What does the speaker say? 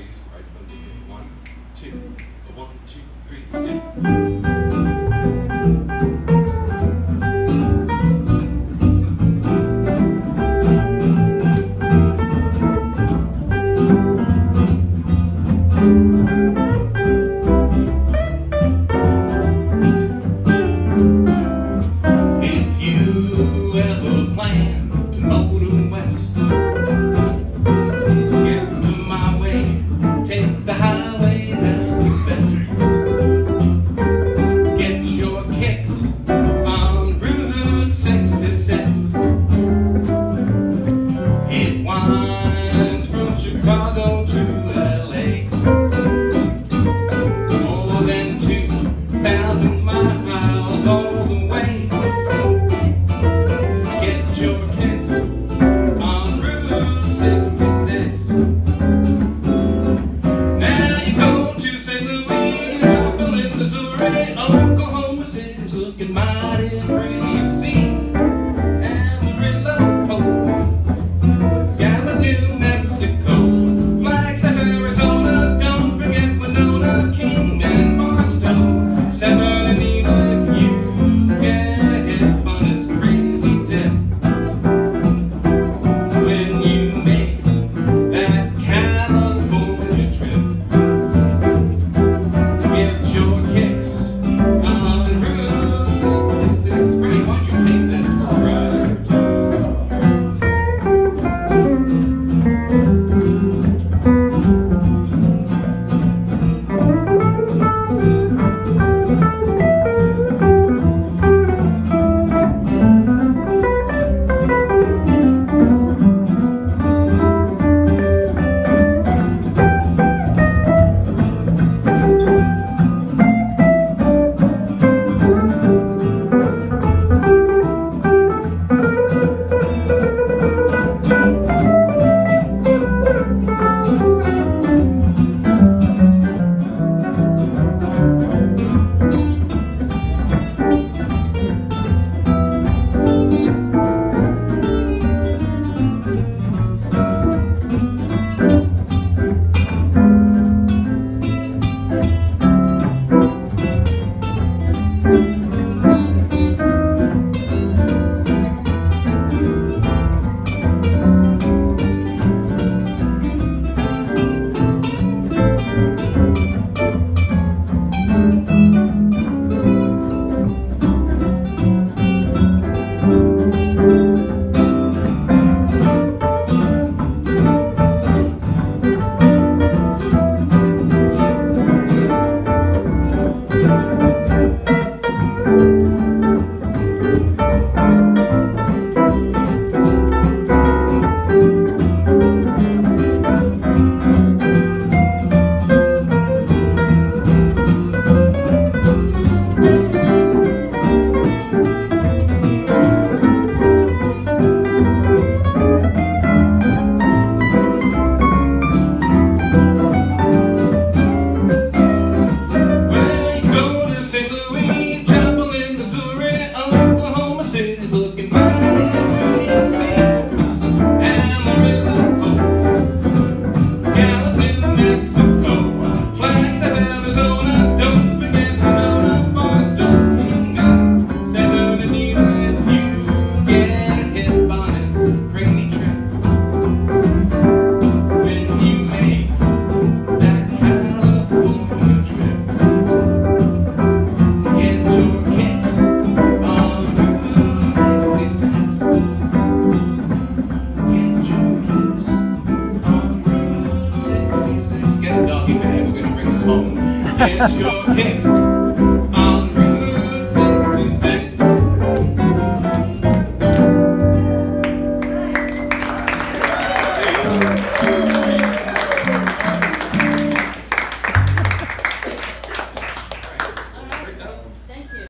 melodies right from the beginning. 1, 2, 1, 2, 3, and if you ever plan to motor west, get to my way, take the highway, that's the best. Get your kicks on Route 66. It winds from Chicago to LA, more than 2,000 miles all the way. Get your kicks on Route 66. Now you go to St. Louis, Joplin, Missouri, Oklahoma City's looking mighty pretty. You see Amarillo, Gallup, New Mexico, Flagstaff, Arizona, don't forget Winona, Kingman, Barstow, San Bernardino if you get hip on this crazy dip. When you make that California trip, get your kicks on Route 66. Frank, why don't you take this for a ride? Get your kicks